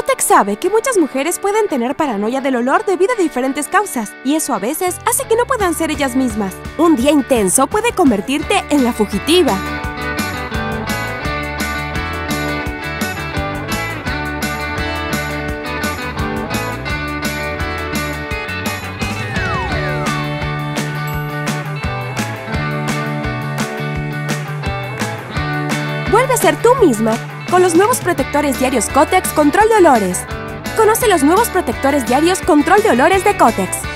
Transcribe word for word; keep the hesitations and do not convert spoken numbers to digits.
Kotex sabe que muchas mujeres pueden tener paranoia del olor debido a diferentes causas, y eso a veces hace que no puedan ser ellas mismas. Un día intenso puede convertirte en la fugitiva. Vuelve a ser tú misma con los nuevos protectores diarios Kotex Control de Olores. Conoce los nuevos protectores diarios Control de Olores de Kotex.